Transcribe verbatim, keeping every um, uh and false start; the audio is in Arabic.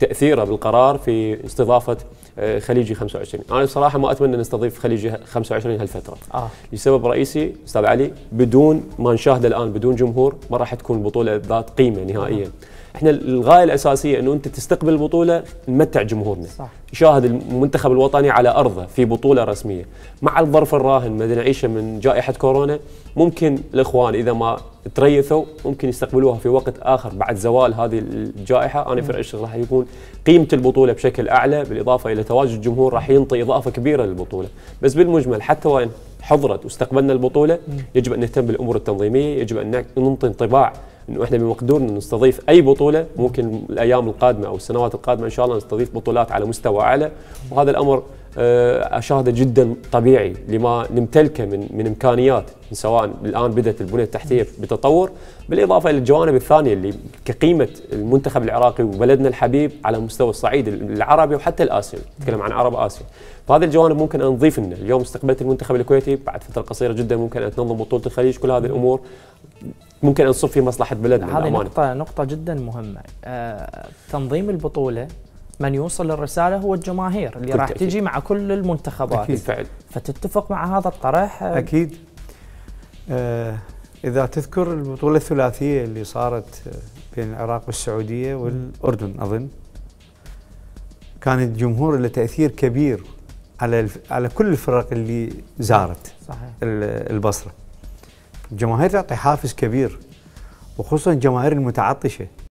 تاثيره بالقرار في استضافه خليجي خمسة وعشرين. انا بصراحه ما اتمنى نستضيف خليجي خمسة وعشرين هالفتره آه. لسبب رئيسي استاذ علي، بدون ما نشاهده الان بدون جمهور ما راح تكون البطوله ذات قيمه نهائيا. آه. احنا الغايه الاساسيه انه انت تستقبل البطوله نمتع جمهورنا، صح. يشاهد المنتخب الوطني على ارضه في بطوله رسميه. مع الظرف الراهن الذي نعيشه من جائحه كورونا، ممكن الاخوان اذا ما تريثوا ممكن يستقبلوها في وقت اخر بعد زوال هذه الجائحه. انا في رايي راح يكون قيمه البطوله بشكل اعلى، بالاضافه الى تواجد الجمهور راح ينطي اضافه كبيره للبطوله. بس بالمجمل حتى وان حضرت واستقبلنا البطوله، يجب ان نهتم بالامور التنظيميه، يجب ان ننطي انطباع انه احنا بمقدورنا نستضيف اي بطوله. ممكن الايام القادمه او السنوات القادمه ان شاء الله نستضيف بطولات على مستوى اعلى، وهذا الامر اشاهده جدا طبيعي لما نمتلكه من من امكانيات، سواء الان بدات البنيه التحتيه بتطور، بالاضافه الى الجوانب الثانيه اللي كقيمه المنتخب العراقي وبلدنا الحبيب على مستوى الصعيد العربي وحتى الاسيوي، نتكلم عن عرب اسيا. فهذه الجوانب ممكن ان نضيف لنا. اليوم استقبلت المنتخب الكويتي بعد فتره قصيره جدا، ممكن ان تنظم بطوله الخليج. كل هذه الامور ممكن ان تصب في مصلحه بلدنا. هذه نقطه نقطه جدا مهمه. آه تنظيم البطوله من يوصل الرساله هو الجماهير اللي راح تجي مع كل المنتخبات. اكيد فعل. فتتفق مع هذا الطرح؟ آه اكيد. آه اذا تذكر البطوله الثلاثيه اللي صارت بين العراق والسعوديه والاردن اظن، كان الجمهور له تاثير كبير على على كل الفرق اللي زارت. صحيح. البصره. الجماهير تعطي حافز كبير، وخصوصا الجماهير المتعطشه.